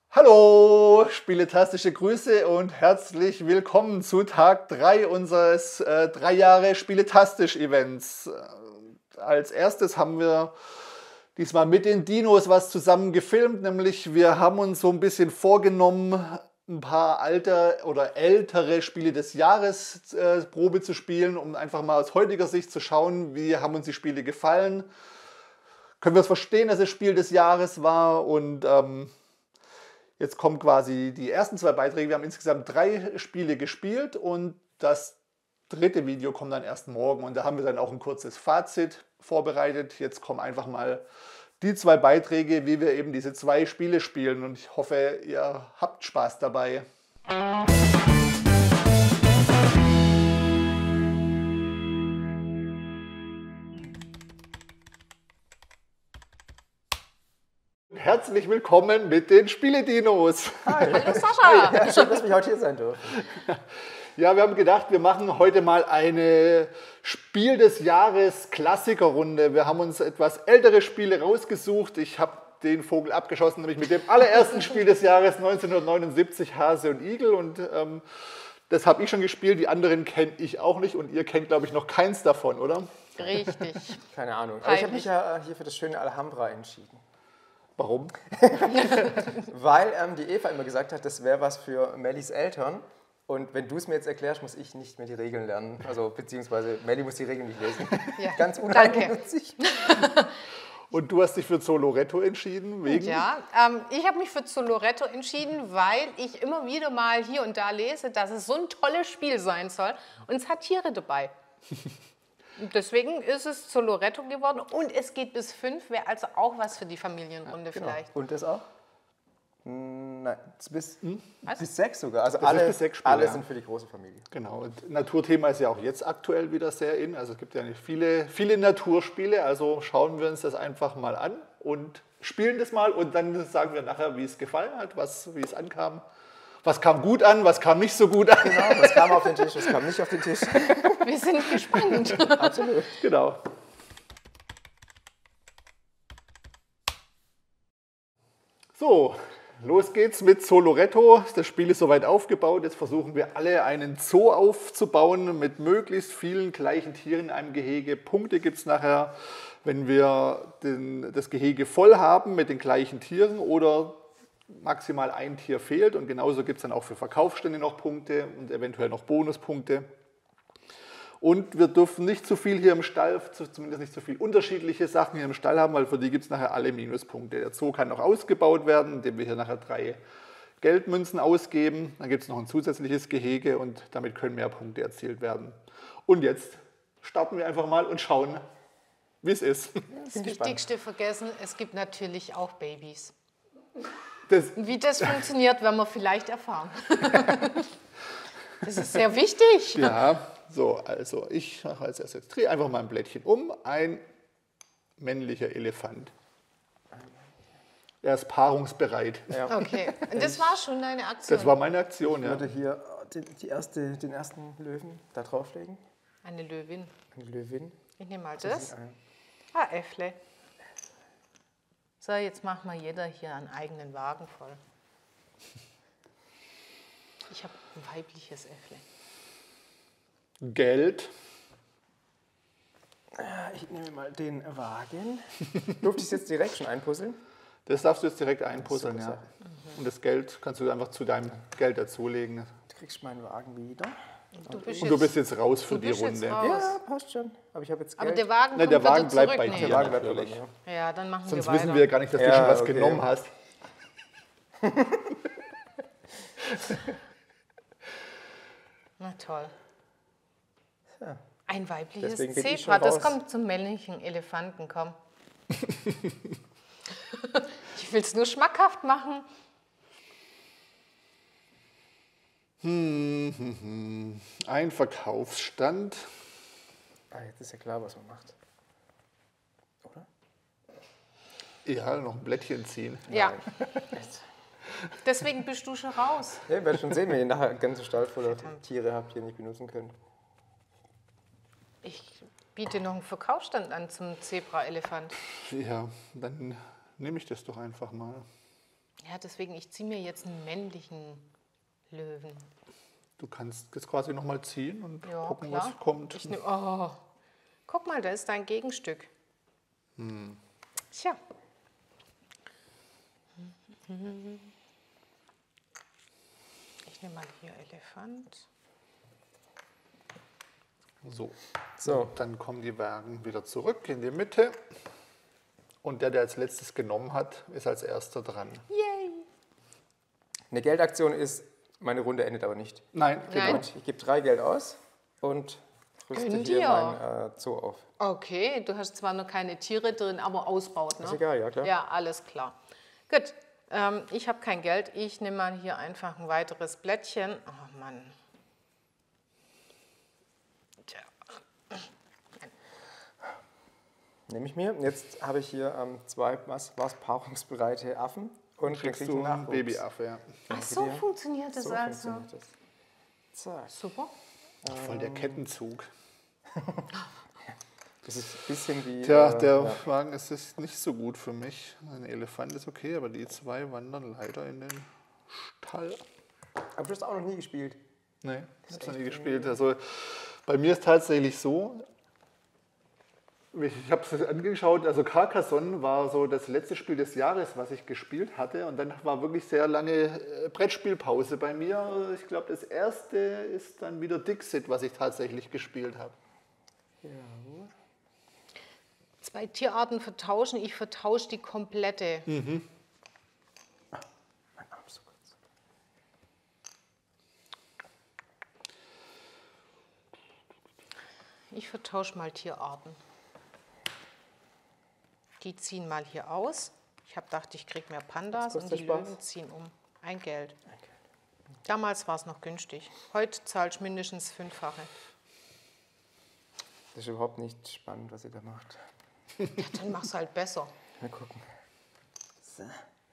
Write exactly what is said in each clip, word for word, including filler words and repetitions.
Hallo, spieletastische Grüße und herzlich willkommen zu Tag drei unseres äh, drei Jahre Spieletastisch-Events. Äh, als erstes haben wir diesmal mit den Dinos was zusammen gefilmt, nämlich wir haben uns so ein bisschen vorgenommen, ein paar alte oder ältere Spiele des Jahres äh, Probe zu spielen, um einfach mal aus heutiger Sicht zu schauen, wie haben uns die Spiele gefallen. Können wir es verstehen, dass es Spiel des Jahres war und ähm, jetzt kommen quasi die ersten zwei Beiträge. Wir haben insgesamt drei Spiele gespielt und das dritte Video kommt dann erst morgen. Und da haben wir dann auch ein kurzes Fazit vorbereitet. Jetzt kommen einfach mal die zwei Beiträge, wie wir eben diese zwei Spiele spielen. Und ich hoffe, ihr habt Spaß dabei. Herzlich willkommen mit den Spieledinos. Hi. Hallo Sascha. Ja, schön, dass wir heute hier sein dürfen. Ja, wir haben gedacht, wir machen heute mal eine Spiel des Jahres Klassikerrunde. Wir haben uns etwas ältere Spiele rausgesucht. Ich habe den Vogel abgeschossen, nämlich mit dem allerersten Spiel des Jahres neunzehnhundertneunundsiebzig, Hase und Igel. Und ähm, das habe ich schon gespielt, die anderen kenne ich auch nicht. Und ihr kennt, glaube ich, noch keins davon, oder? Richtig. Keine Ahnung. Aber ich habe mich ja hier für das schöne Alhambra entschieden. Warum? Weil ähm, die Eva immer gesagt hat, das wäre was für Mellis Eltern. Und wenn du es mir jetzt erklärst, muss ich nicht mehr die Regeln lernen. Also beziehungsweise Melli muss die Regeln nicht lesen. Ja. Ganz uneigennützig. Und du hast dich für Zoloretto entschieden? Wegen? Ja, ähm, ich habe mich für Zoloretto entschieden, weil ich immer wieder mal hier und da lese, dass es so ein tolles Spiel sein soll. Und es hat Tiere dabei. Deswegen ist es Zoloretto geworden und es geht bis fünf, wäre also auch was für die Familienrunde Ja, genau. vielleicht. Und das auch? Nein, bis, hm? bis sechs sogar. Also das alle, bis sechs Spiele, alle ja. sind für die große Familie. Genau, und Naturthema ist ja auch jetzt aktuell wieder sehr in. Also es gibt ja nicht viele, viele Naturspiele, also schauen wir uns das einfach mal an und spielen das mal und dann sagen wir nachher, wie es gefallen hat, was, wie es ankam. Was kam gut an, was kam nicht so gut an. Genau, was kam auf den Tisch, was kam nicht auf den Tisch. Wir sind gespannt. Absolut. Genau. So, los geht's mit Zoloretto. Das Spiel ist soweit aufgebaut. Jetzt versuchen wir alle einen Zoo aufzubauen mit möglichst vielen gleichen Tieren in einem Gehege. Punkte gibt es nachher, wenn wir den, das Gehege voll haben mit den gleichen Tieren oder maximal ein Tier fehlt. Und genauso gibt es dann auch für Verkaufsstände noch Punkte und eventuell noch Bonuspunkte. Und wir dürfen nicht zu viel hier im Stall, zumindest nicht zu viel unterschiedliche Sachen hier im Stall haben, weil für die gibt es nachher alle Minuspunkte. Der Zoo kann noch ausgebaut werden, indem wir hier nachher drei Geldmünzen ausgeben. Dann gibt es noch ein zusätzliches Gehege und damit können mehr Punkte erzielt werden. Und jetzt starten wir einfach mal und schauen, wie es ist. Das Wichtigste vergessen, es gibt natürlich auch Babys. Das Wie das funktioniert, werden wir vielleicht erfahren. Das ist sehr wichtig. Ja, so, also ich mache als erstes, drehe einfach mal ein Blättchen um. Ein männlicher Elefant. Er ist paarungsbereit. Ja. Okay, und das war schon deine Aktion? Das war meine Aktion, Ich ja. würde hier den, die erste, den ersten Löwen da drauflegen. Eine Löwin. Eine Löwin. Ich nehme mal Das das. ist ein- Ah, Äffle. So, jetzt macht mal jeder hier einen eigenen Wagen voll. Ich habe ein weibliches Äffle. Geld. Ich nehme mal den Wagen. Durfte ich es jetzt direkt schon einpuzzeln? Das darfst du jetzt direkt einpuzzeln, Super ja. Sache. Und das Geld kannst du einfach zu deinem Geld dazulegen. Du kriegst meinen Wagen wieder. Du bist Und du bist jetzt raus für du die bist jetzt Runde. raus. Ja, passt schon. Aber ich habe jetzt Geld. Aber der Wagen Nein, kommt der Wagen wieder bleibt zurück. bei Nee. dir. der Wagen bleibt natürlich. dabei, ja. Ja, dann machen Sonst wir weiter. wissen wir gar nicht, dass du Ja, schon was okay. genommen hast. Na toll. Ja. Ein weibliches Deswegen bin ich Zebra, schon das raus. kommt zum männlichen Elefanten, komm. Ich will es nur schmackhaft machen. Hm, hm, hm. Ein Verkaufsstand. Ah, jetzt ist ja klar, was man macht. Oder? Ja, noch ein Blättchen ziehen. Ja. Deswegen bist du schon raus. Ja, ihr werdet schon sehen, wenn ihr nachher einen ganzen Stall voller Tiere habt, die ihr nicht benutzen könnt. Ich biete noch einen Verkaufsstand an zum Zebra-Elefant. Ja, dann nehme ich das doch einfach mal. Ja, deswegen, ich ziehe mir jetzt einen männlichen Löwen. Du kannst jetzt quasi nochmal ziehen und Ja, gucken, klar. was kommt. Ich nehm, oh, guck mal, da ist dein Gegenstück. Hm. Tja. Ich nehme mal hier Elefant. So. So. Dann kommen die Wagen wieder zurück in die Mitte. Und der, der als letztes genommen hat, ist als erster dran. Yay! Eine Geldaktion ist, meine Runde endet aber nicht. Nein, genau. Nein. Und ich gebe drei Geld aus und rüste Gönn hier dir. mein äh, Zoo auf. Okay, du hast zwar noch keine Tiere drin, aber ausbaut, ne? Ist egal, ja klar. Ja, alles klar. Gut, ähm, ich habe kein Geld. Ich nehme mal hier einfach ein weiteres Blättchen. Oh Mann. Tja. Nehme ich mir. Jetzt habe ich hier ähm, zwei was, was paarungsbereite Affen und dann Kriegst krieg ich du einen einen Nachwuchs. Babyaffe, ja. Ach, so dir. funktioniert das So also. funktioniert das. Zack. Super. Voll der Kettenzug. Das ist ein bisschen wie... Tja, äh, der ja. Wagen ist es nicht so gut für mich. Ein Elefant ist okay, aber die zwei wandern leider in den Stall. Aber du hast auch noch nie gespielt. Nee, ich habe noch nie gespielt. Also bei mir ist tatsächlich so, ich habe es angeschaut, also Carcassonne war so das letzte Spiel des Jahres, was ich gespielt hatte. Und dann war wirklich sehr lange äh, Brettspielpause bei mir. Ich glaube, das erste ist dann wieder Dixit, was ich tatsächlich gespielt habe. Ja. Zwei Tierarten vertauschen. Ich vertausche die komplette. Mein Arm ist so kurz. Ich vertausche mal Tierarten. Die ziehen mal hier aus. Ich habe gedacht, ich kriege mehr Pandas Was und kostet die der Spaß? Löwen ziehen um. Ein Geld. Damals war es noch günstig. Heute zahlst du mindestens Fünffache. Das ist überhaupt nicht spannend, was ihr da macht. Ja, dann mach's halt besser. Mal gucken. So.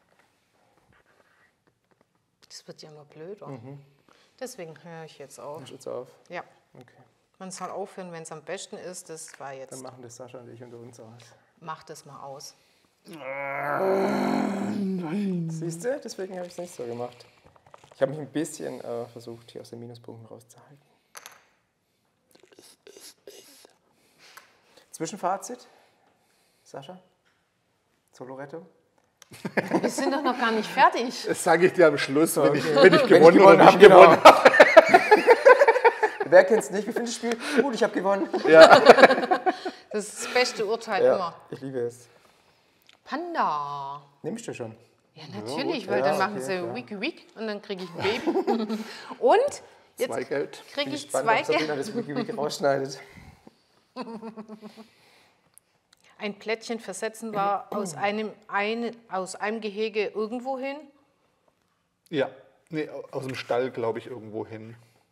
Das wird ja nur blöder. Deswegen höre ich jetzt auf. Machst du jetzt auf? Ja, Okay. man soll aufhören, wenn es am besten ist. Das war Dann jetzt. machen das Sascha und ich unter uns aus. Mach das mal aus. Siehst du? Deswegen habe ich es nicht so gemacht. Ich habe mich ein bisschen äh, versucht, hier aus den Minuspunkten rauszuhalten. Zwischenfazit? Sascha? Soloretto? Wir sind doch noch gar nicht fertig. Das sage ich dir am Schluss, wenn, ich, Okay. wenn ich Wenn gewonnen ich oder nicht genau. gewonnen habe. Wer kennt es nicht? Wie findest du das Spiel? Gut, ich habe gewonnen. Ja. Das ist das beste Urteil Ja, immer. ich liebe es. Panda. Nimmst du schon? Ja, natürlich, gut. weil Ja, dann machen okay, sie klar. Wiki Wiki und dann kriege ich ein Baby. Und jetzt Zwei Geld. kriege Bin ich gespannt, zwei ob Sabrina Geld. das Wiki Wiki rausschneidet. Ein Plättchen versetzen war aus einem, eine, aus einem Gehege irgendwo hin. Ja, nee, aus dem Stall, glaube ich, irgendwo hin.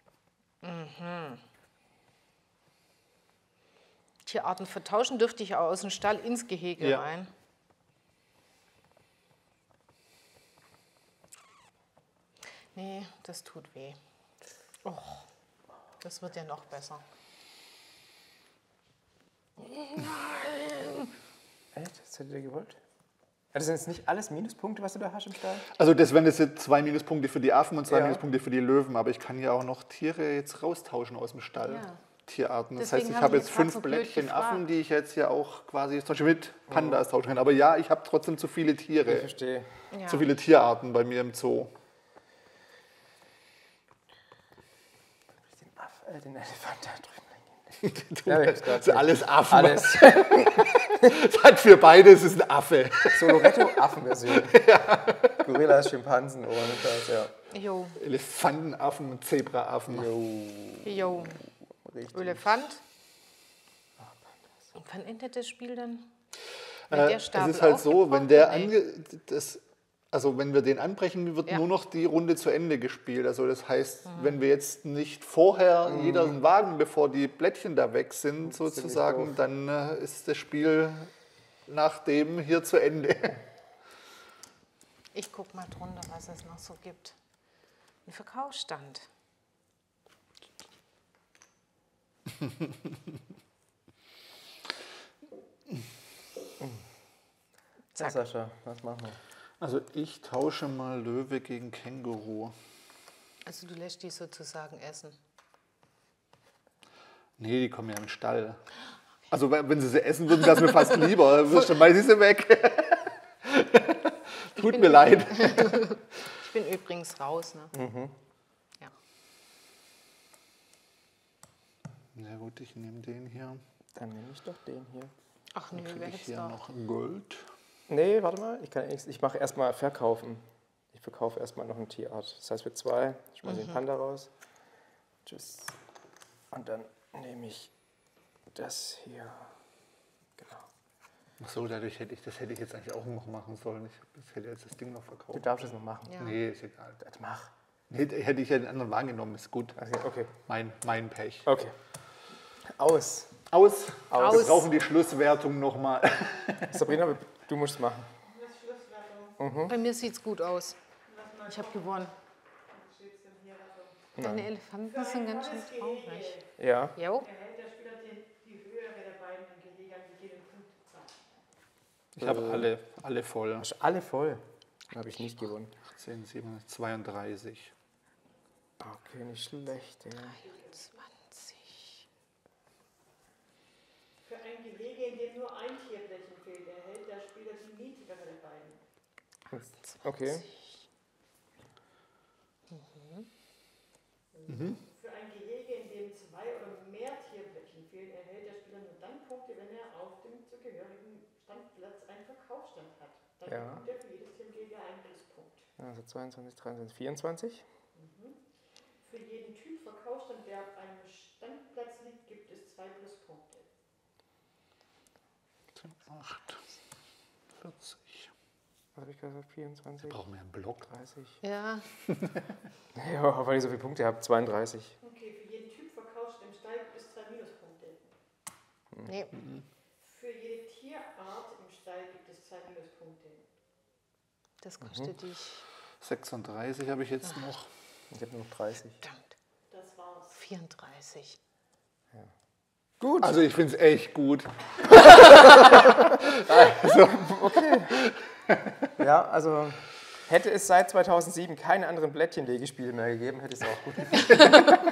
Tierarten vertauschen dürfte ich auch aus dem Stall ins Gehege Ja. rein. Nee, das tut weh. Och, das wird ja noch besser. Echt? Das hättet ihr gewollt? Ja, das sind jetzt nicht alles Minuspunkte, was du da hast im Stall? Also das wären jetzt zwei Minuspunkte für die Affen und zwei Ja. Minuspunkte für die Löwen, aber ich kann ja auch noch Tiere jetzt raustauschen aus dem Stall. Ja. Tierarten. Das Deswegen heißt, ich hab habe ich jetzt jetzt grad fünf so blöd Blättchen gefragt. Affen, die ich jetzt ja auch quasi zum Beispiel mit Pandas tauschen kann. Aber ja, ich habe trotzdem zu viele Ich Tiere, verstehe. Ja. zu viele Tierarten bei mir im Zoo. Den, Aff, äh, den Elefant da drüben. Du, Ja, ich hab's das grad sind alles Affen. Alles. Das hat für beide, es ist ein Affe. Soloretto, Affenversion. Gorillas, Schimpansen und das, ja. Jo, Elefantenaffen, Zebraaffen. Jo, jo. richtig. Elefant. Und wann endet das Spiel dann? Wenn Äh, der es Stapel ist halt so, aufgebrochen wenn der wird? Nee. ange das, also wenn wir den anbrechen, wird Ja. nur noch die Runde zu Ende gespielt. Also das heißt, wenn wir jetzt nicht vorher jeder einen Wagen, bevor die Blättchen da weg sind, sozusagen, doof. dann äh, ist das Spiel nach dem hier zu Ende. Ich guck mal drunter, was es noch so gibt. Ein Verkaufsstand. Ja, Sascha, was machen wir? Also ich tausche mal Löwe gegen Känguru. Also du lässt die sozusagen essen. Nee, die kommen ja im Stall. Also wenn sie sie essen würden, wäre es mir fast lieber. Dann schmeiße ich sie weg. Tut mir leid. Ich bin übrigens raus. Ne? Mhm. Ja. Na gut, ich nehme den hier. Dann nehme ich doch den hier. Ach nee, Kriege wer ich hätte hier da? noch Gold. Nee, warte mal. Ich, kann nichts- ich mache erstmal verkaufen. Ich verkaufe erstmal noch ein Tierart. Das heißt für zwei. Ich schmeiße den Panda raus. Tschüss. Und dann nehme ich das hier. Genau. Ach so, dadurch hätte ich, das hätte ich jetzt eigentlich auch noch machen sollen. Ich das hätte jetzt das Ding noch Du verkauft. darfst es noch machen. Ja. Nee, ist egal. Das mach. Nee, hätte ich ja den anderen wahrgenommen, ist gut. Also, okay. Mein, mein Pech. Okay. Aus. Aus. Aus. Wir brauchen die Schlusswertung nochmal. Sabrina, du musst es machen. Bei mir sieht es gut aus. Ich habe gewonnen. Deine Elefanten sind ganz schön traurig. Ja. Jo. Erhält der Spieler die, die höhere der beiden Geleger gegebenen Punktzahl. Ich habe alle, alle voll. Hast alle voll. Dann habe ich nicht gewonnen. zehn, sieben, zweiunddreißig. Okay, nicht schlecht. Ja. zwanzig. Für ein Gelege, in dem nur ein Tierblättchen fehlt, erhält der Spieler die niedrigere der beiden. Okay. Für ein Gehege, in dem zwei oder mehr Tierblättchen fehlen, erhält der Spieler nur dann Punkte, wenn er auf dem zugehörigen Standplatz einen Verkaufsstand hat. Dann Ja. bekommt er für jedes Tiergehege einen Pluspunkt. Also zweiundzwanzig, dreiundzwanzig, vierundzwanzig. Für jeden Typ Verkaufsstand, der auf einem Standplatz liegt, gibt es zwei Pluspunkte. acht, vierzig. Was habe ich gesagt? vierundzwanzig, Brauchen wir einen Block? dreißig. Ja. Ja, weil ich so viele Punkte habe. zweiunddreißig. Okay, für jeden Typ Verkaufsstand im Stall gibt es zwei Minuspunkte. Nee. Für jede Tierart im Stall gibt es zwei Minuspunkte. Das kostet dich. sechsunddreißig habe ich jetzt noch. Ich habe nur noch dreißig. Verdammt. Das war's. vierunddreißig. Gut. Also ich finde es echt gut. Ja, also hätte es seit zweitausendsieben keine anderen Blättchenlegespiele mehr gegeben, hätte ich es auch gut gefunden.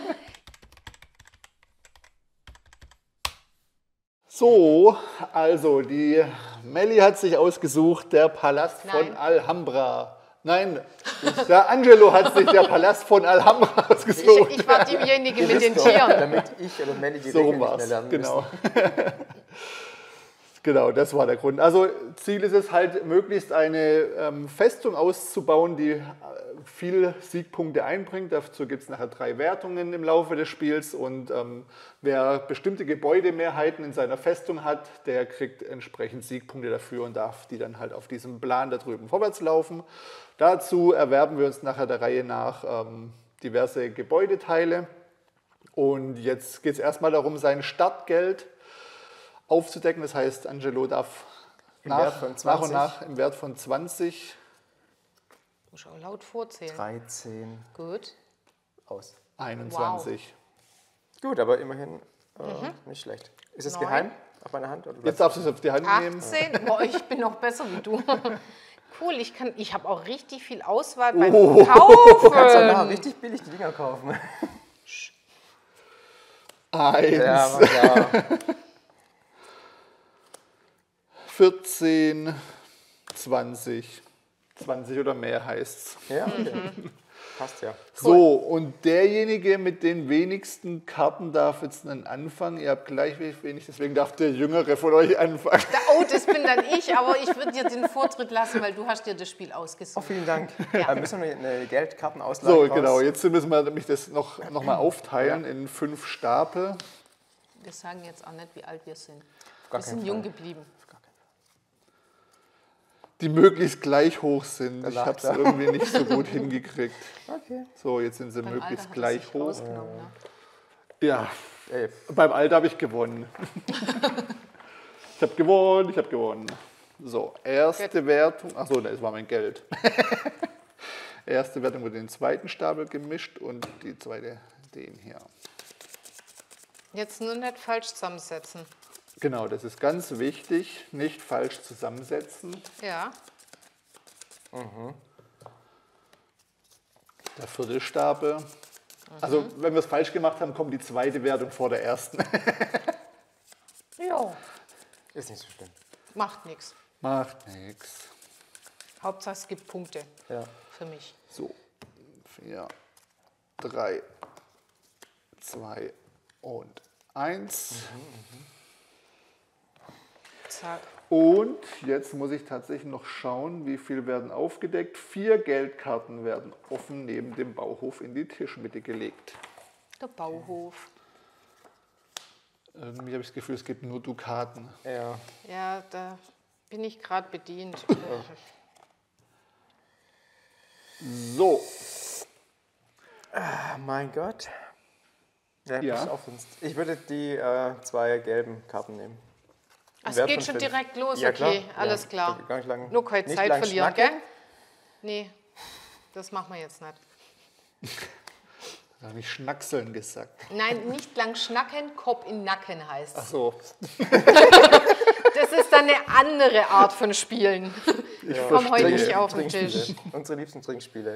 So, also die Melli hat sich ausgesucht, der Palast von Nein. Alhambra. Nein, der Angelo hat sich der Palast von Alhambra Ich, ausgesucht. ich war diejenige Ihr mit den wisst doch, Tieren. damit ich oder Melli die So Regeln rum nicht mehr war's, lernen genau. müssen. Genau, das war der Grund. Also Ziel ist es halt, möglichst eine ähm, Festung auszubauen, die äh, viel Siegpunkte einbringt. Dazu gibt es nachher drei Wertungen im Laufe des Spiels und ähm, wer bestimmte Gebäudemehrheiten in seiner Festung hat, der kriegt entsprechend Siegpunkte dafür und darf die dann halt auf diesem Plan da drüben vorwärts laufen. Dazu erwerben wir uns nachher der Reihe nach ähm, diverse Gebäudeteile und jetzt geht es erstmal darum, sein Startgeld aufzudecken. Das heißt, Angelo darf Im nach, Wert von nach zwanzig. und nach im Wert von zwanzig Muss auch laut vorzählen. dreizehn. Gut. Aus. einundzwanzig. Gut, aber immerhin äh, nicht schlecht. Ist es Neun. geheim auf meiner Hand? Oder Jetzt darfst du es auf die Hand nehmen. achtzehn. Boah, ich bin noch besser wie du. Cool, ich, kann, ich habe auch richtig viel Auswahl beim Oh. Du kannst doch nachher Kaufen. richtig billig die Dinger kaufen. Eins, Ja, war klar. vierzehn, zwanzig. zwanzig oder mehr heißt es. Ja, okay. Passt ja. So, und derjenige mit den wenigsten Karten darf jetzt dann anfangen. Ihr habt gleich wenig, deswegen darf der Jüngere von euch anfangen. Oh, das bin dann ich, aber ich würde dir den Vortritt lassen, weil du hast dir das Spiel Oh, ausgesucht. vielen Dank. Ja. Äh, müssen wir eine Geldkartenauslage So, raus? genau, jetzt müssen wir nämlich das noch, noch mal aufteilen in fünf Stapel. Wir sagen jetzt auch nicht, wie alt wir sind. gar Wir keinen sind jung Fall. geblieben. Die möglichst gleich hoch sind. Da Ich lacht habe es er. irgendwie nicht so gut hingekriegt. Okay. So, jetzt sind sie Beim möglichst Alter hat er gleich sich hoch. rausgenommen, ne? Ja, Ey, beim Alter habe ich gewonnen. Ich habe gewonnen, ich habe gewonnen. So, erste Wertung. Achso, das war mein Geld. Erste Wertung wurde in den zweiten Stapel gemischt und die zweite den hier. Jetzt nur nicht falsch zusammensetzen. Genau, das ist ganz wichtig. Nicht falsch zusammensetzen. Ja. Mhm. Der vierte Stapel. Mhm. Also, wenn wir es falsch gemacht haben, kommt die zweite Wertung vor der ersten. Ja, Ist nicht so schlimm. macht nichts. Macht nichts. Hauptsache es gibt Punkte Ja. für mich. So, vier, drei, zwei und eins. Zack. Und jetzt muss ich tatsächlich noch schauen, wie viel werden aufgedeckt. Vier Geldkarten werden offen neben dem Bauhof in die Tischmitte gelegt. Der Bauhof. Irgendwie habe ich das Gefühl, es gibt nur Dukaten. Ja. Ja, da bin ich gerade bedient. So, Ah, mein Gott. Ja, Ja. pass auf, sonst- Ich würde die äh, zwei gelben Karten nehmen. Ach, es Wert geht von schon fünf. direkt los, Ja, okay, klar. alles Ja, klar. gar nicht lang, Nur keine nicht Zeit lang verlieren, schnacken. gell? Nee, das machen wir jetzt nicht. da habe ich Schnackseln gesagt. Nein, nicht lang schnacken, Kopf in Nacken heißt Ach es. so, Das ist dann eine andere Art von Spielen. ich Komm heute verstehe. nicht auf den Trinkspiele. Tisch. Unsere liebsten Trinkspiele.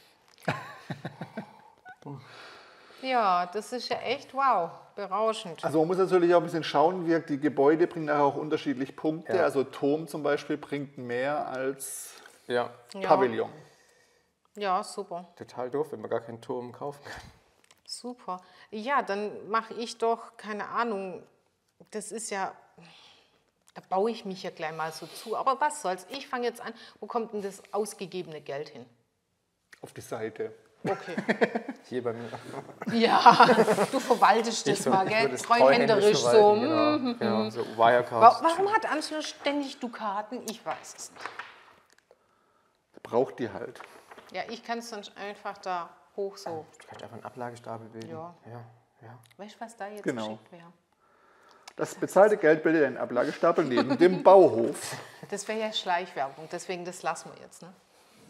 Ja, das ist ja echt wow, berauschend. Also man muss natürlich auch ein bisschen schauen, wie die Gebäude bringen nachher auch unterschiedlich Punkte. Ja. Also Turm zum Beispiel bringt mehr als Ja, Ja. Pavillon. Ja, super, total doof, wenn man gar keinen Turm kaufen kann. super. Ja, dann mache ich doch, keine Ahnung, das ist ja, da baue ich mich ja gleich mal so zu. Aber was soll's, ich fange jetzt an, wo kommt denn das ausgegebene Geld hin? Auf die Seite. Okay. Hier bei mir. Ja, du verwaltest das Ich so- mal, ich gell? würde es Treuhänderisch so. verwalten, mm. Genau, genau, so Wirecard. Wa- Warum hat Ansel ständig Dukaten? Ich weiß es nicht. Braucht die halt. Ja, ich kann es sonst einfach da hoch so. Du kannst einfach einen Ablagestapel bilden. Ja. Ja, ja. Weißt du, was da jetzt Genau. geschickt wäre? Das bezahlte Geld bildet einen Ablagestapel neben dem Bauhof. Das wäre ja Schleichwerbung, deswegen das lassen wir jetzt. Ne?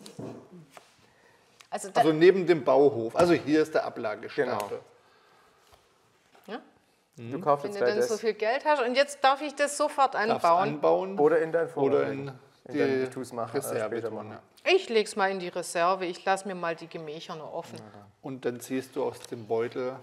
Also, da, Also neben dem Bauhof. Also hier ist der Ablagestapel. Genau. ja, Du kaufst wenn jetzt du gleich dann so das. viel Geld hast und jetzt darf ich das sofort Darfst anbauen. anbauen Oder in dein Vorrat. oder in in dein, die ich tu's machen, äh, Reserve später tun. machen. Ja. Ich lege es mal in die Reserve, ich lasse mir mal die Gemächer noch offen. Und dann ziehst du aus dem Beutel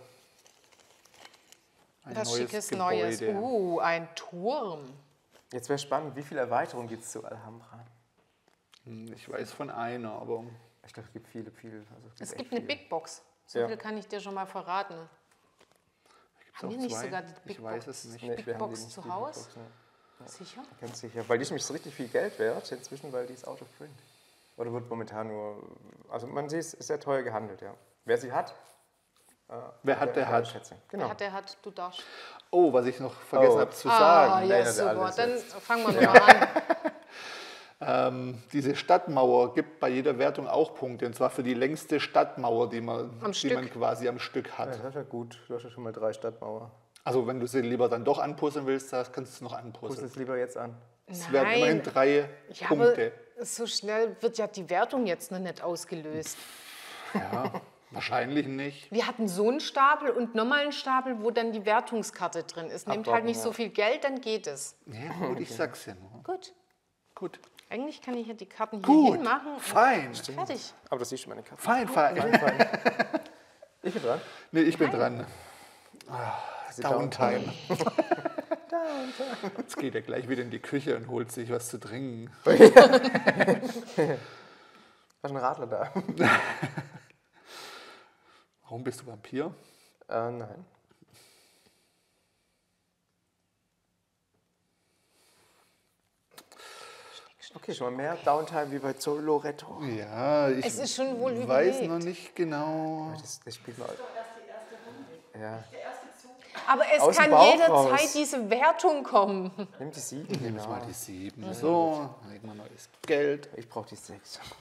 ein Was neues schickes Gebäude. Neues. Uh, ein Turm. Jetzt wäre spannend, wie viele Erweiterungen gibt es zu Alhambra? Hm, Ich weiß von einer, aber Ich glaube, es gibt viele, viele. Also Es echt gibt eine viele. Big Box. So Ja. viel kann ich dir schon mal verraten. gibt's Haben auch wir nicht zwei? sogar die Big Ich weiß Box? es nicht. Nee, Big wir haben Box die nicht, zu die Big Haus? Box, ja. Sicher? Ganz sicher. Weil die ist nämlich so richtig viel Geld wert inzwischen, weil die ist out of print. Oder wird momentan nur. Also man sieht, es ist sehr teuer gehandelt, ja. Wer sie hat. Äh, Wer hat, der hat. Schätzung. Wer Genau. hat, der hat, du darfst. Oh, was ich noch vergessen Oh. habe zu Ah, sagen. ja, erinnert super. alles Dann jetzt. fangen wir nochmal an. Ähm, diese Stadtmauer gibt bei jeder Wertung auch Punkte. Und zwar für die längste Stadtmauer, die man, Am die Stück. man quasi am Stück Ja, hat. das ist ja gut. Du hast ja schon mal drei Stadtmauer. Also wenn du sie lieber dann doch anpuzzeln willst, das kannst du es noch Pust anpuzzeln. es lieber jetzt an. Es werden immerhin drei Ja, Punkte. aber so schnell wird ja die Wertung jetzt noch nicht ausgelöst. Ja, wahrscheinlich nicht. Wir hatten so einen Stapel und nochmal einen Stapel, wo dann die Wertungskarte drin ist. Nehmt halt Abwarten, nicht ja. so viel Geld, dann geht es. Ja, gut, ich sag's ja nur. Gut. Gut. Eigentlich kann ich ja die Karten hier Gut. hinmachen. und Fein. Fertig. Aber das siehst du meine Karte. Fein, fein. Ich bin dran. Nee, ich bin dran. Sie Downtime. Jetzt geht er gleich wieder in die Küche und holt sich was zu trinken. Hast du einen Radler da? Warum bist du Vampir? Äh, nein. Okay, schon mal mehr Downtime wie bei Loretto. Ja, ich Es ist schon wohl weiß überlegt. noch nicht genau. Das, das spielt mal. Doch erst die erste Runde. Ja. Der erste Zug. Aber es Aus dem kann Bauch jederzeit raus. diese Wertung kommen. Nimm die sieben. Nehmen wir Genau. mal die sieben. So, dann legen wir neues Geld. Ich brauche die sechs. Okay.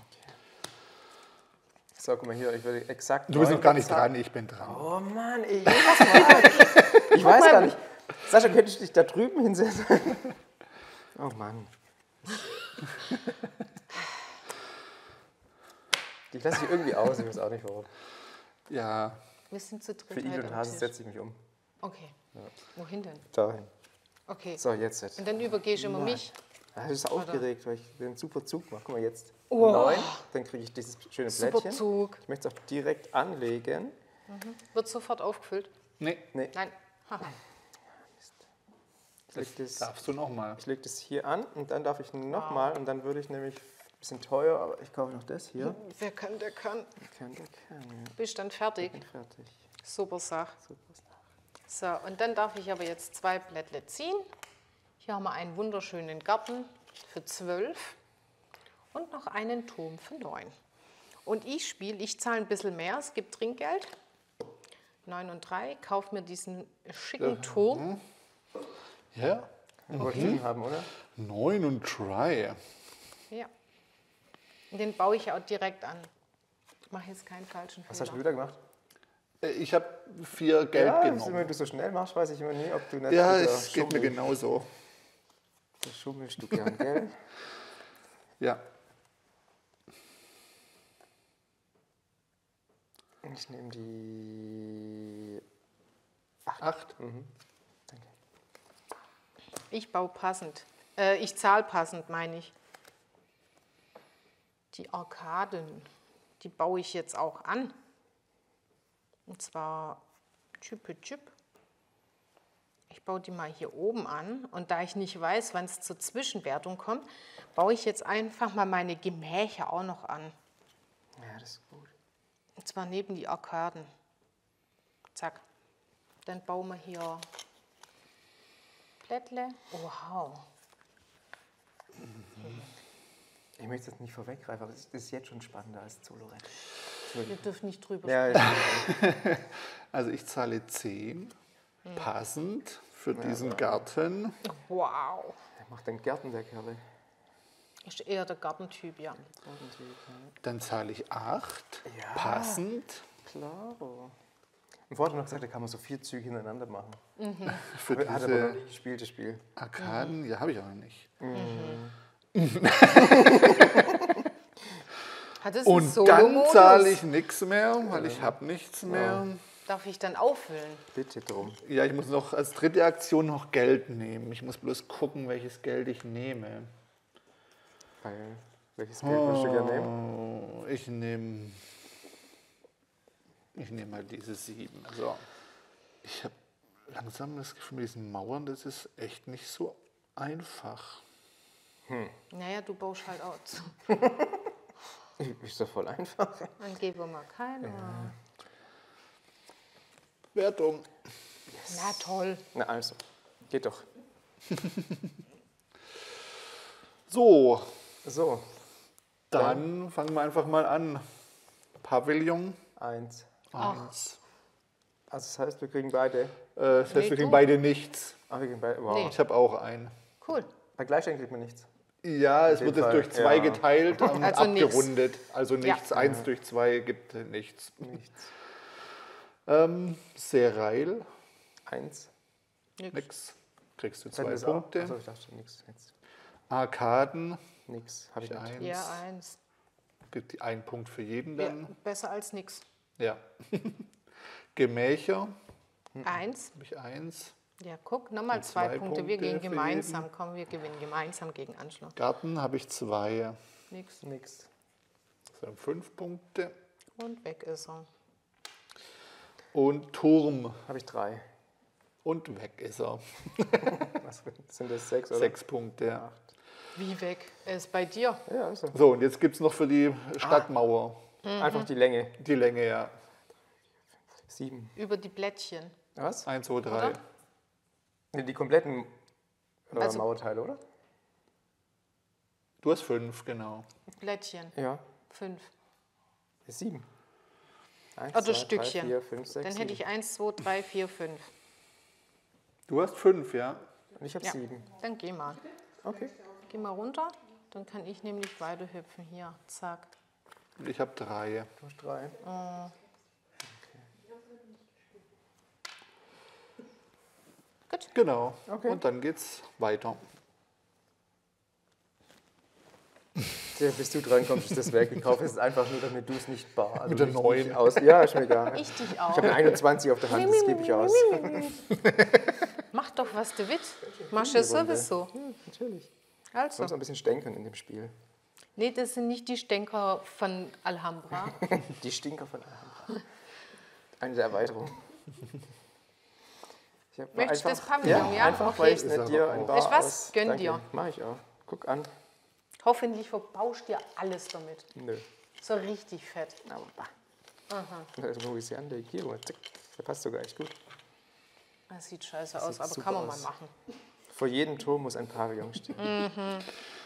So, guck mal hier, ich würde exakt. Du bist neun noch gar nicht bezahlen. dran, ich bin dran. Oh Mann, ich, was mal. ich weiß gar nicht. Sascha, könntest du dich da drüben hinsetzen? Oh Mann. Die lasse ich irgendwie aus, ich weiß auch nicht warum. Ja, Wir sind zu dritt Für Igel heute und am Hase Tisch. setze ich mich um. Okay. Wohin denn? Dahin. Okay. So, jetzt. jetzt. Und dann übergehst du immer mich. Ah, das ist aufgeregt, weil ich den super Zug mache. Guck mal jetzt. Oh. neun. Dann kriege ich dieses schöne Super Plättchen. Zug. Ich möchte es auch direkt anlegen. Wird sofort aufgefüllt? Nee, Nee, Nein. Haha. ich lege das, darfst du nochmal. ich leg das hier an und dann darf ich nochmal. Und dann würde ich nämlich, ein bisschen teuer, aber ich kaufe noch das hier. Wer kann, der kann. Kann, der kann, ja. Bist dann fertig? Bin fertig. Super Sache. Super. So, und dann darf ich aber jetzt zwei Blättle ziehen. Hier haben wir einen wunderschönen Garten für zwölf und noch einen Turm für neun. Und ich spiele, ich zahle ein bisschen mehr, es gibt Trinkgeld. neun und drei, kaufe mir diesen schicken Turm. Ja, Mhm. Wollte ich haben, oder? neun und drei. Ja. Und den baue ich auch direkt an. Ich mache jetzt keinen falschen Was hast du Fehler. wieder gemacht? Äh, Ich habe vier Geld Ja, genommen. wenn du so schnell machst, weiß ich immer nie, ob du nicht Ja, wieder es geht mir schummel- genauso. Das schummelst du gern, gell? Ja. Ich nehme die Acht. Mhm. Danke. Ich baue passend. Äh, ich zahle passend, meine ich. Die Arkaden, die baue ich jetzt auch an. Und zwar Type Typ. Ich baue die mal hier oben an. Und da ich nicht weiß, wann es zur Zwischenwertung kommt, baue ich jetzt einfach mal meine Gemächer auch noch an. Ja, das ist gut. Und zwar neben die Arkaden. Zack. Dann bauen wir hier Blättle. Oh, wow. Ich möchte es jetzt nicht vorweggreifen, aber es ist jetzt schon spannender als Zolorette. Wir dürfen nicht drüber Ja, ich, Also ich zahle zehn. Hm. Passend für diesen Garten. sprechen. Wow. er macht den Gärten, der Kerle. Ist eher der Gartentyp, ja. Dann zahle ich acht. Ja. Passend Klaro. Im Vorteil noch gesagt, da kann man so vier Züge hintereinander machen. für Hat aber noch diese nie gespielt, das Spiel. Arkaden. Ja, habe ich auch noch nicht. Hat es einen Und dann Solo-Modus? zahle ich nichts mehr, weil ich habe nichts mehr. Darf ich dann auffüllen? Bitte drum. Ja, ich muss noch als dritte Aktion noch Geld nehmen. Ich muss bloß gucken, welches Geld ich nehme. Weil, welches Geld würdest du gerne nehmen? Oh, ich nehme ich nehme mal diese sieben. Also, ich habe langsam das Gefühl, mit diesen Mauern, das ist echt nicht so einfach. Naja, du baust halt auch zu. Ist doch voll einfach. Dann geben wir mal keine. Wertung. Na toll. Na also, geht doch. So, So, dann fangen wir einfach mal an. Pavillon eins. eins. Also das heißt, wir kriegen beide. Äh, das heißt, Nee, wir kriegen du. beide nichts. Ach, wir kriegen beide. Wow. Nee. Ich habe auch einen. Cool. Bei Gleichstand kriegt man nichts. Ja, es dem wird jetzt Fall, durch zwei ja. geteilt und Also nichts. abgerundet. Also nichts. Eins durch zwei gibt nichts. Nichts. Ähm, Serail, Eins. Nix. nix. Kriegst du Dann zwei ist auch- Punkte. Achso, ich dachte schon nichts. Jetzt. Arkaden, Nix. Habe ich nicht. eins. Ja, eins. Gibt die einen Punkt für jeden Ja, dann. besser als nix. Ja. Gemächer, Eins. habe ich eins. Ja, guck, nochmal Und zwei, zwei Punkte. Wir Punkte gehen für gemeinsam. Komm, wir gewinnen gemeinsam gegen Anschluss. Garten habe ich zwei. Nix. Nix. Das sind fünf Punkte. Und weg ist er. Und Turm. Habe ich drei. Und weg ist er. Was sind das? Sechs, oder? Sechs Punkte. Ja. Wie weg? Er ist bei dir. Ja, also. So, und jetzt gibt es noch für die Stadtmauer Einfach die Länge. die Länge, ja. Sieben. Über die Blättchen. Was? Eins, zwei, drei. Oder? Nee, die kompletten äh, Also- Mauerteile, oder? Du hast fünf, genau. Blättchen. Ja. Fünf. Sieben. Eins, Also zwei, Stückchen. drei, vier, fünf, sechs, Dann hätte ich sieben. eins, zwei, drei, vier, fünf. Du hast fünf, ja. Und ich habe Ja. sieben. Dann geh mal. Okay. Geh mal runter. Dann kann ich nämlich weiter hüpfen. Hier, zack. Und ich habe drei. Du hast drei. Gut. Genau. Okay. Und dann geht's weiter. Ja, bis du dran kommst, ist das weg. Ich kaufe es einfach nur, damit du es nicht bar. Also Mit der nicht, neuen. nicht aus. Ja, ist mir egal. Ich dich Ich auch. habe eine einundzwanzig auf der Hand, das gebe ich aus. Mach doch, was du willst. Machst du Runde. sowieso. Ja, natürlich. Also, Sonst noch ein bisschen stänkern in dem Spiel. Nee, das sind nicht die Stänker von Alhambra. Die Stinker von Alhambra. Eine der Erweiterungen. Ich hab Möchtest du einfach, das Pavillon, ja? Einfach, Okay. weil ich Ist nicht dir aber ein auch- Bar Weißt du was? aus- Gönn Danke. dir. Mach ich auch. Guck an. Hoffentlich verbauscht dir alles damit. Nö. So richtig fett. Aber bah. Also, wo ich sie anlege. Hier, guck mal, zack. Der passt sogar echt gut. Das sieht scheiße aus, sieht aber super kann man aus. mal machen. Vor jedem Turm muss ein Pavillon stehen. Mhm.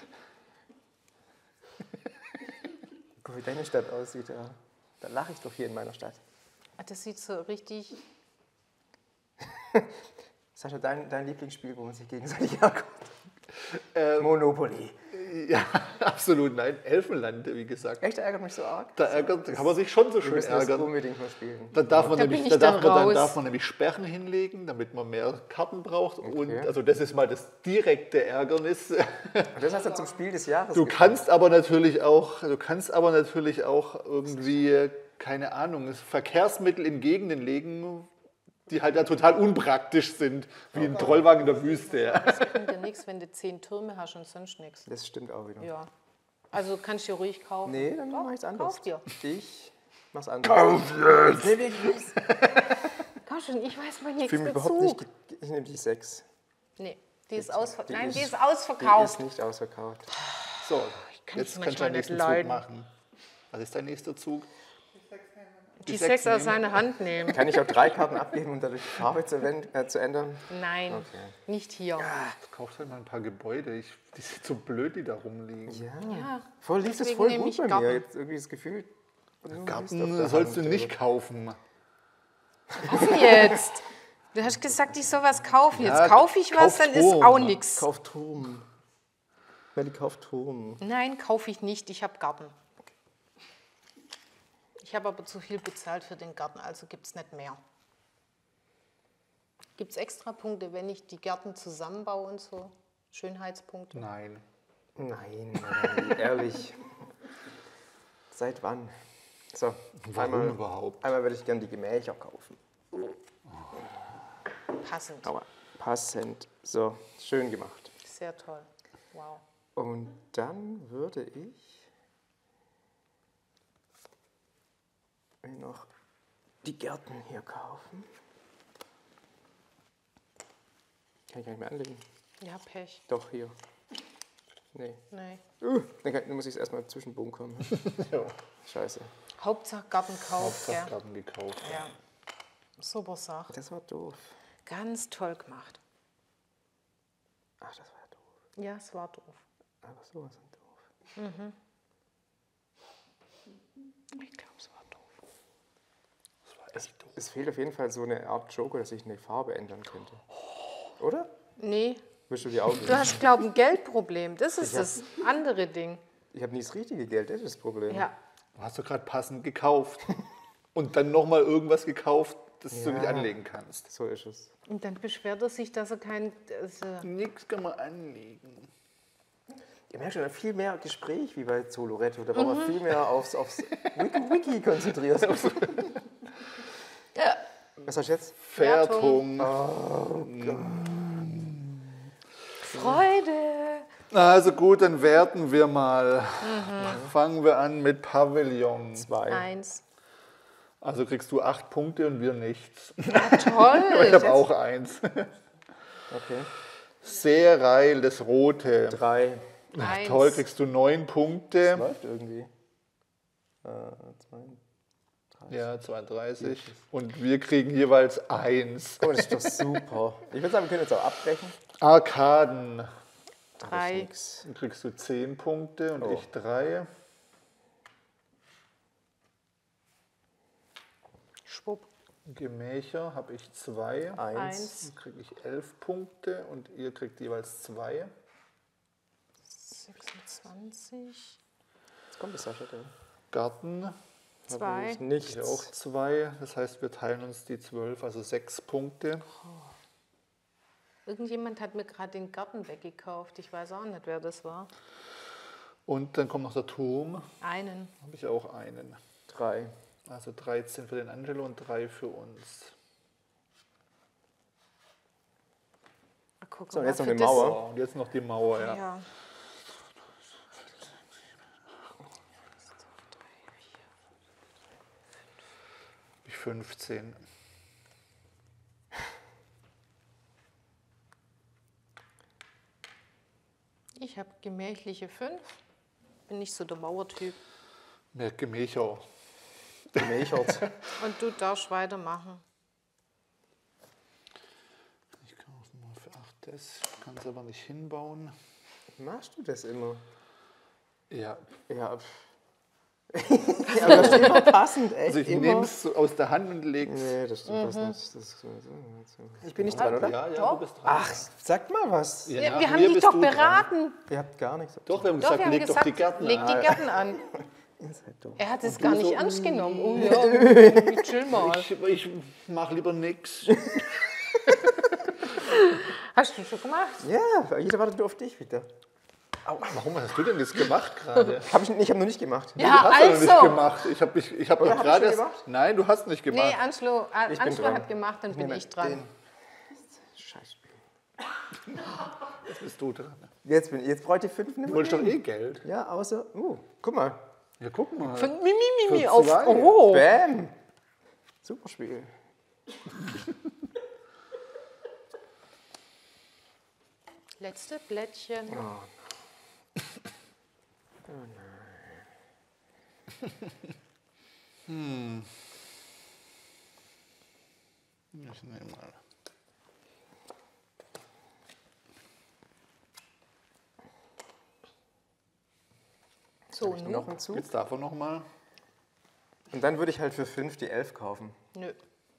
Guck, wie deine Stadt aussieht. Ja. Da lache ich doch hier in meiner Stadt. Ah, das sieht so richtig... Sascha, dein, dein Lieblingsspiel, wo man sich gegenseitig herkommt? Ähm, Monopoly. Ja, absolut nein. Elfenland, wie gesagt. Echt, ärgert mich so arg? Da ärgert, kann man sich schon so Wir schön müssen das ärgern. unbedingt mal spielen. Da darf man, Da nämlich, bin da ich darf dann man, dann raus. darf man nämlich Sperren hinlegen, damit man mehr Karten braucht. Und Okay. also das ist mal das direkte Ärgernis. Und das hast du zum Spiel des Jahres Du gemacht. kannst aber natürlich auch, du kannst aber natürlich auch irgendwie, keine Ahnung, Verkehrsmittel in Gegenden legen, die halt ja total unpraktisch sind, wie ein Trollwagen in der Wüste. Ja. Das bringt dir nichts, wenn du zehn Türme hast und sonst nichts. Das stimmt auch wieder. Ja. Also kannst du dir ruhig kaufen. Nee, dann Doch, mach ich's anders. Kauf dir. Ich mach's anders. Kauf jetzt! Nee, wirklich. Komm schon, ich weiß mal Ich nichts fühle mich dazu. überhaupt nicht. ge- Ich nehme die sechs. Nee, die ist, ausver Die Nein, ist- die ist Die ausverkauft. ist nicht ausverkauft. So, kann jetzt es kannst du manchmal deinen nächsten nicht Zug leiden. machen. Was ist dein nächster Zug? Die sechs Sechs aus nehmen. seiner Hand nehmen. Kann ich auch drei Karten abgeben, um dadurch die Farbe zu, wend- äh, zu ändern? Nein, Okay. nicht hier. Kaufst halt mal ein paar Gebäude. Ich, die sind so blöd, die da rumliegen. Ja. Ja. Voll lief das Deswegen voll nehme gut ich bei Garten. mir. Jetzt irgendwie das Gefühl. nur Mist auf Garten der sollst du Hand. nicht kaufen. Was denn jetzt? Du hast gesagt, ich soll was kaufen. Jetzt Ja, kaufe ich was, kauf dann ist Turm. auch nichts. Kauf Turm. Melli, kauf Turm. Nein, kaufe ich nicht. Ich habe Garten. Ich habe aber zu viel bezahlt für den Garten, also gibt es nicht mehr. Gibt es Extrapunkte, wenn ich die Gärten zusammenbaue und so? Schönheitspunkte? Nein. Nein, Melli, ehrlich. Seit wann? So, Warum einmal, überhaupt? einmal würde ich gerne die Gemächer kaufen. Passend. Aber passend. So, schön gemacht. Sehr toll. Wow. Und dann würde ich mir noch die Gärten hier kaufen. Kann ich gar nicht mehr anlegen. Ja, Pech. Doch, hier. Nee. Nee. Uh, dann, kann, dann muss ich es erstmal zwischenbunkern. Ja. Scheiße. Hauptsache Garten kauft, Hauptsache ja. Garten gekauft. Ja. Super Sache. Das war doof. Ganz toll gemacht. Ach, das war ja doof. Ja, es war doof. Aber sowas von doof. Ich glaube, es war doof. Das war echt doof. Es fehlt auf jeden Fall so eine Art Joker, dass ich eine Farbe ändern könnte. Oder? Nee, Wischst du die Augen? du hast, glaube ich, ein Geldproblem. Das ist Ich hab- das andere Ding. Ich habe nie das richtige Geld, das ist das Problem. Ja, Du hast doch gerade passend gekauft. Und dann nochmal irgendwas gekauft, das du Ja. nicht anlegen kannst. So ist es. und dann beschwert er sich, dass er kein... Dass er Nichts kann man anlegen. Ihr merkt schon, viel mehr Gespräch wie bei Zoloretto. Da war man viel mehr aufs, aufs Wiki, Wiki konzentriert. ja. Was hast du jetzt? Fertung. Freude. Also gut, dann werten wir mal. Fangen wir an mit Pavillon. Zwei. Eins. Also kriegst du acht Punkte und wir nichts. Toll. Ich habe auch eins. Okay. Seereil, das Rote. Drei. Eins. Toll, kriegst du neun Punkte. Läuft irgendwie. Äh, zwei. Ja, zweiunddreißig. Und wir kriegen jeweils eins. Oh, das ist doch super. Ich würde sagen, wir können jetzt auch abbrechen. Arkaden. Drei. Nix. Dann kriegst du zehn Punkte und Oh. ich drei. Schwupp. Gemächer habe ich zwei. Eins. Eins. Dann kriege ich elf Punkte und ihr kriegt jeweils zwei. sechsundzwanzig. Jetzt kommt das Sascha. Der Garten habe Zwei. ich nichts. ich auch zwei. Das heißt, wir teilen uns die zwölf, also sechs Punkte. Irgendjemand hat mir gerade den Garten weggekauft. Ich weiß auch nicht, wer das war. Und dann kommt noch der Turm. Einen. Habe ich auch einen. Drei. Also dreizehn für den Angelo und drei für uns. Guck So, mal, jetzt noch für eine das- Mauer. So, und jetzt noch die Mauer, ja. Ja. fünfzehn. Ich habe gemächliche fünf. Bin nicht so der Mauertyp. Mehr Gemächer. Gemächert. Und du darfst weitermachen. Ich kaufe mal für acht das. Kann es aber nicht hinbauen. Machst du das immer? Ja. Ja. pff. Ja, aber das ist immer passend, echt. Also ich immer. nehme es so aus der Hand und lege es. Nee, das stimmt fast nicht. Das ist so, so, so. Ich bin nicht dran, oder? Ja, ja, Doch. du bist dran. Ach, sagt mal was. Ja, Wir, nach wir haben mir dich bist doch du dran. beraten. Ihr habt gar nichts. Doch, wir haben Doch, gesagt, wir haben leg gesagt, doch die Gärten leg die an. Gärten an. Ihr seid doof. Er hat es Und gar du nicht so, ernst genommen. Oh ja, chill mal. Ich, ich mache lieber nichts. Hast du schon gemacht? Ja, jeder wartet nur auf dich wieder. Warum hast du denn das gemacht gerade? Hab ich, ich habe noch nicht gemacht. Ja, Du hast doch noch nicht also. gemacht. Ich habe ich hab Oder doch hab ich gerade schon erst. gemacht? Nein, du hast nicht gemacht. Nee, Angelo, Ich bin Angelo dran. hat gemacht, dann bin nehme ich dran. den. Scheißspiel. Jetzt bist du dran. Jetzt, bin, jetzt braucht ihr fünf Du Nimmer. wolltest doch eh Geld. Ja, außer. Uh, guck mal. Ja, guck mal. Von Mimi, Mimi Für auf. zwei. Oh. Bam. Super Spiel. Letzte Blättchen. Ich nehme mal. So, Noch nun? ein Zug. Jetzt davon noch mal. Und dann würde ich halt für fünf die elf kaufen. Nö.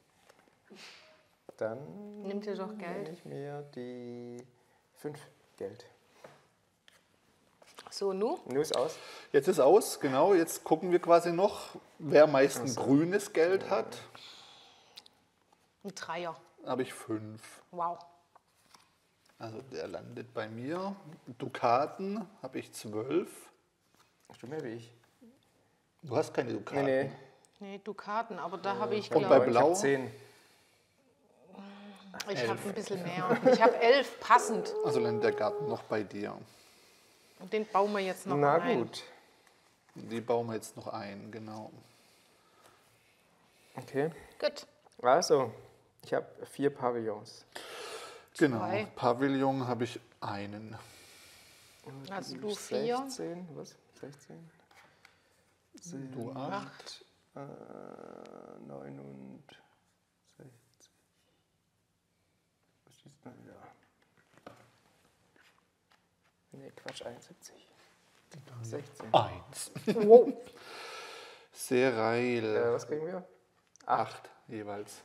Dann Nimmt ihr doch nehme Geld. ich mir die fünf Geld. So, nu? Nu ist aus. Jetzt ist aus, genau. Jetzt gucken wir quasi noch, wer am meisten grünes Geld hat. Ein Dreier. Habe ich fünf. Wow. Also der landet bei mir. Dukaten habe ich zwölf. Ach, du mehr wie ich. Du hast keine Nee, Dukaten. nee. Nee, Dukaten, aber da habe ich, Und glaube bei Aber ich Blau? habe zehn. ich, habe ein bisschen mehr. Ich habe elf passend. Also landet der Garten noch bei dir. Und den bauen wir jetzt noch Na ein. gut. Die bauen wir jetzt noch ein, genau. Okay. Gut. Also, ich habe vier Pavillons. Genau. Zwei. Pavillon habe ich einen. Also du vier. sechzehn, was? sechzehn? Du acht. Äh, neun und sechzig. Was ist denn da? Nee, Quatsch, einundsiebzig. sechzehn. Eins. Wow. Serail. Äh, was kriegen wir? Acht jeweils.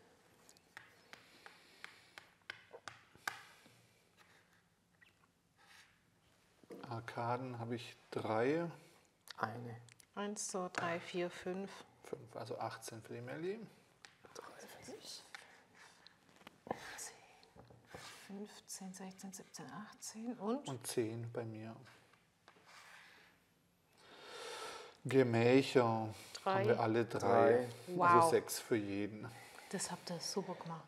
Arkaden habe ich drei. Eine. Eins, zwei, drei, vier, fünf. Fünf, also achtzehn für die Melli. fünfzehn, sechzehn, siebzehn, achtzehn und? Und zehn bei mir. Gemächer Drei. haben wir alle drei. Drei. Wow. Also sechs für jeden. Das habt ihr super gemacht.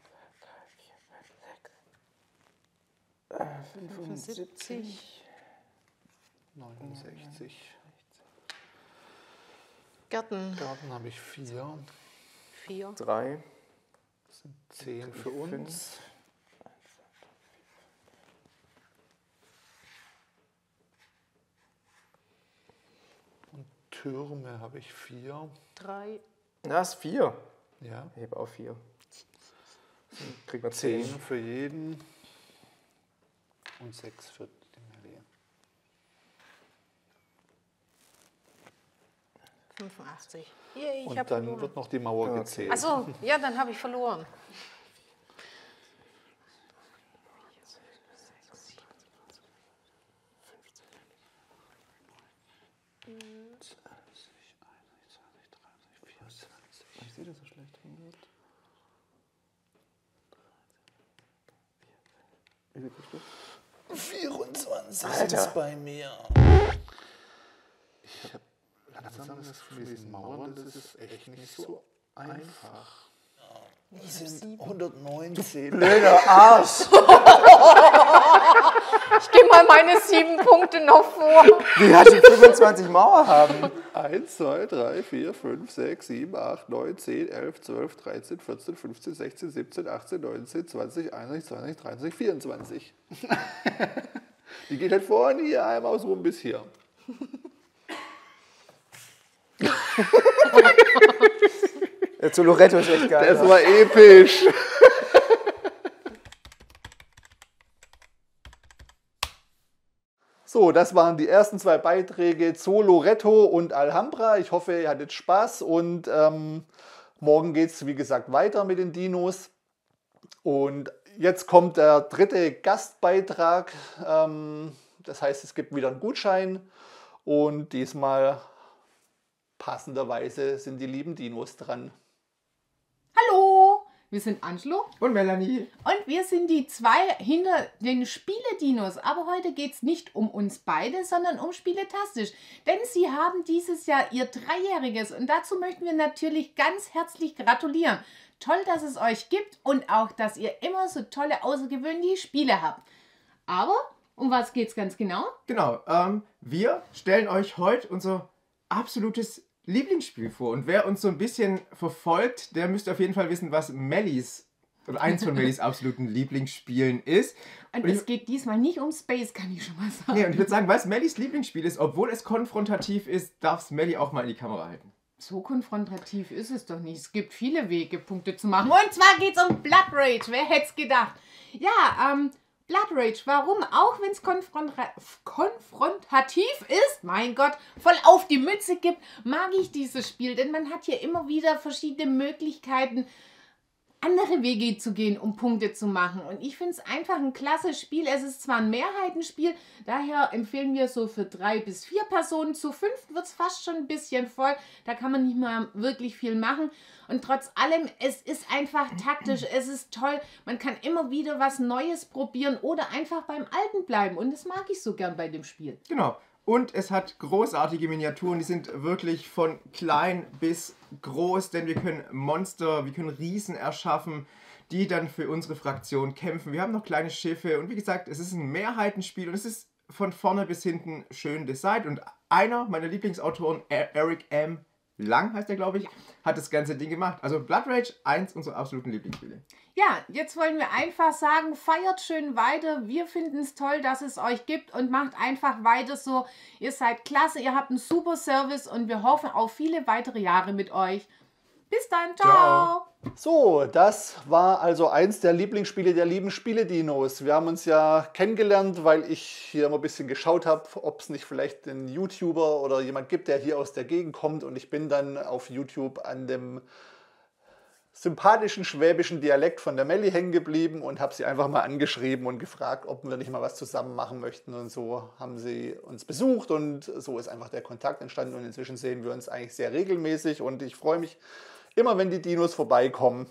fünfundsiebzig. neunundsechzig. Garten Garten habe ich vier. vier. Drei. Das sind zehn für uns. Und Türme habe ich vier. drei. Na, ist vier. Ja. Ich habe auch vier. Kriegt man Zehn zehn. für jeden. Und sechs für die Melli. fünfundachtzig. Yay, ich Und habe dann verloren. wird noch die Mauer Okay. gezählt. Achso, ja, dann habe ich verloren. Ich sehe das so schlecht. hundert. Wie viel kriegst du? vierundzwanzig Alter. ist bei mir. Ich habe langsam das Gefühl, diese Mauern, das ist echt nicht so einfach. Die sind hundertneunzehn. Blöder Arsch. Ich gehe mal meine sieben Punkte noch vor. Wie hat die fünfundzwanzig Mauer haben? eins, zwei, drei, vier, fünf, sechs, sieben, acht, neun, zehn, elf, zwölf, dreizehn, vierzehn, fünfzehn, sechzehn, siebzehn, achtzehn, neunzehn, zwanzig, einundzwanzig, zweiundzwanzig, dreiundzwanzig, vierundzwanzig. Die geht halt von hier einmal aus rum bis hier. Der Zoloretto ist echt geil. Das war episch. So, das waren die ersten zwei Beiträge zu Loretto und Alhambra. Ich hoffe, ihr hattet Spaß und ähm, morgen geht es, wie gesagt, weiter mit den Dinos. Und jetzt kommt der dritte Gastbeitrag. Ähm, das heißt, es gibt wieder einen Gutschein und diesmal passenderweise sind die lieben Dinos dran. Hallo, wir sind Angelo Und Melanie. und wir sind die zwei hinter den Spieledinos. Aber heute geht es nicht um uns beide, sondern um Spieletastisch. Denn sie haben dieses Jahr ihr Dreijähriges und dazu möchten wir natürlich ganz herzlich gratulieren. Toll, dass es euch gibt und auch, dass ihr immer so tolle, außergewöhnliche Spiele habt. Aber um was geht es ganz genau? Genau, ähm, wir stellen euch heute unser absolutes Lieblingsspiel vor. Und wer uns so ein bisschen verfolgt, der müsste auf jeden Fall wissen, was Mellies oder eins von Mellies absoluten Lieblingsspielen ist. Und, Und ich- es geht diesmal nicht um Space, kann ich schon mal sagen. Nee, und ich würde sagen, was Mellies Lieblingsspiel ist, obwohl es konfrontativ ist, darf es Melli auch mal in die Kamera halten. So konfrontativ ist es doch nicht. Es gibt viele Wege, Punkte zu machen. Und zwar geht es um Blood Rage. Wer hätte es gedacht? Ja, ähm, Blood Rage. Warum? Auch wenn es konfronta konfrontativ ist, mein Gott, voll auf die Mütze gibt, mag ich dieses Spiel. Denn man hat hier immer wieder verschiedene Möglichkeiten, andere Wege zu gehen, um Punkte zu machen. Und ich finde es einfach ein klasse Spiel. Es ist zwar ein Mehrheitenspiel, daher empfehlen wir so für drei bis vier Personen. Zu fünf wird es fast schon ein bisschen voll. Da kann man nicht mehr wirklich viel machen. Und trotz allem, es ist einfach taktisch, es ist toll. Man kann immer wieder was Neues probieren oder einfach beim Alten bleiben. Und das mag ich so gern bei dem Spiel. Genau. Und es hat großartige Miniaturen, die sind wirklich von klein bis groß, denn wir können Monster, wir können Riesen erschaffen, die dann für unsere Fraktion kämpfen. Wir haben noch kleine Schiffe und wie gesagt, es ist ein Mehrheitenspiel und es ist von vorne bis hinten schön designt. Und einer meiner Lieblingsautoren, Eric M. Lang heißt er, glaube ich, hat das ganze Ding gemacht. Also Blood Rage, eins unserer absoluten Lieblingsspiele. Ja, jetzt wollen wir einfach sagen, feiert schön weiter. Wir finden es toll, dass es euch gibt und macht einfach weiter so. Ihr seid klasse, ihr habt einen super Service und wir hoffen auf viele weitere Jahre mit euch. Bis dann, ciao. Ciao. So, das war also eins der Lieblingsspiele der lieben Spiele-Dinos. Wir haben uns ja kennengelernt, weil ich hier immer ein bisschen geschaut habe, ob es nicht vielleicht einen YouTuber oder jemand gibt, der hier aus der Gegend kommt. Und ich bin dann auf YouTube an dem sympathischen schwäbischen Dialekt von der Melli hängen geblieben und habe sie einfach mal angeschrieben und gefragt, ob wir nicht mal was zusammen machen möchten. Und so haben sie uns besucht und so ist einfach der Kontakt entstanden. Und inzwischen sehen wir uns eigentlich sehr regelmäßig und ich freue mich immer, wenn die Dinos vorbeikommen.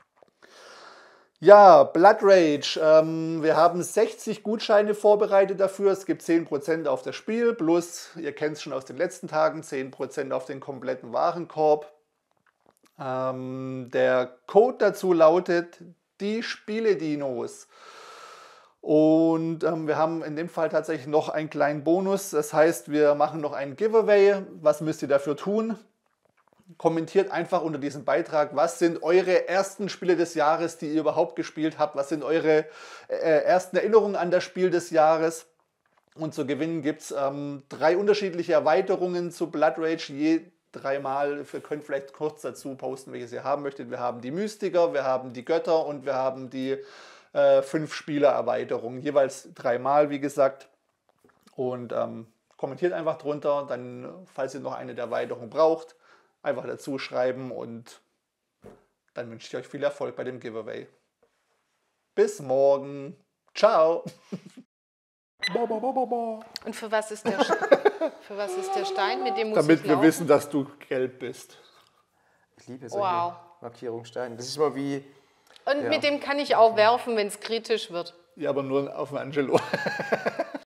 Ja, Blood Rage. Ähm, wir haben sechzig Gutscheine vorbereitet dafür. Es gibt zehn Prozent auf das Spiel, plus, ihr kennt es schon aus den letzten Tagen, zehn Prozent auf den kompletten Warenkorb. Ähm, der Code dazu lautet die Spiele-Dinos. Und ähm, wir haben in dem Fall tatsächlich noch einen kleinen Bonus. Das heißt, wir machen noch einen Giveaway. Was müsst ihr dafür tun? Kommentiert einfach unter diesem Beitrag, was sind eure ersten Spiele des Jahres, die ihr überhaupt gespielt habt, was sind eure äh, ersten Erinnerungen an das Spiel des Jahres. Und zu gewinnen gibt es ähm, drei unterschiedliche Erweiterungen zu Blood Rage, je dreimal. Ihr könnt vielleicht kurz dazu posten, welches ihr haben möchtet. Wir haben die Mystiker, wir haben die Götter und wir haben die äh, fünf-Spieler-Erweiterung, jeweils dreimal, wie gesagt. Und ähm, kommentiert einfach drunter, dann, falls ihr noch eine der Erweiterungen braucht, einfach dazu schreiben und dann wünsche ich euch viel Erfolg bei dem Giveaway. Bis morgen. Ciao. Und für was ist der, für was ist der Stein? Mit dem muss Damit ich wir laufen? wissen, dass du gelb bist. Ich liebe solche Wow. Markierungssteine. Das ist mal wie... Und Ja. mit dem kann ich auch werfen, wenn es kritisch wird. Ja, aber nur auf den Angelo.